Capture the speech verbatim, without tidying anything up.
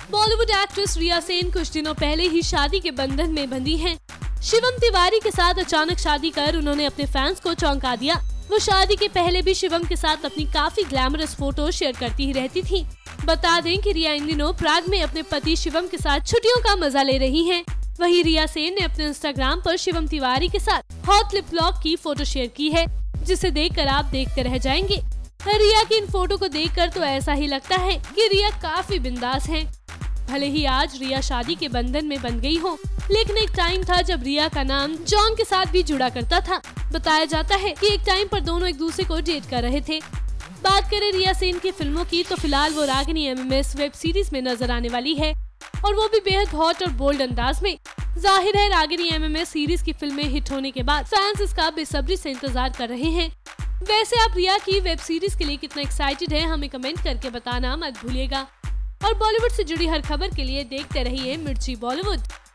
Bollywood actress रिया सेन कुछ दिनों पहले ही शादी के बंधन में बंधी हैं। शिवम तिवारी के साथ अचानक शादी कर उन्होंने अपने फैंस को चौंका दिया। वो शादी के पहले भी शिवम के साथ अपनी काफी ग्लैमरस फोटो शेयर करती ही रहती थी। बता दें कि रिया इन दिनों प्राग में अपने पति शिवम के साथ छुट्टियों का मजा ले रही हैं। वहीं रिया सेन ने अपने इंस्टाग्राम पर शिवम तिवारी के साथ हॉट लिप लॉक की फोटो शेयर की है, जिसे देखकर आप देखते रह जाएंगे। रिया की इन फोटो को देखकर तो ऐसा ही लगता है कि रिया काफी बिंदास हैं। भले ही आज रिया शादी के बंधन में बंध गई हो, लेकिन एक टाइम था जब रिया का नाम जॉन के साथ भी जुड़ा करता था। बताया जाता है कि एक टाइम पर दोनों एक दूसरे को डेट कर रहे थे। बात करें रिया सेन की फिल्मों की, तो फिलहाल वो Ragini M M S web series में नजर आने वाली है, और वो भी बेहद हॉट और बोल्ड अंदाज में। जाहिर है Ragini M M S series की फिल्में हिट होने के बाद फैंस इसका बेसब्री से इंतजार कर रहे हैं। वैसे आप रिया की वेब सीरीज के लिए कितना एक्साइटेड हैं, हमें कमेंट करके बताना मत भूलिएगा। और बॉलीवुड से जुड़ी हर खबर के लिए देखते रहिए मिर्ची बॉलीवुड।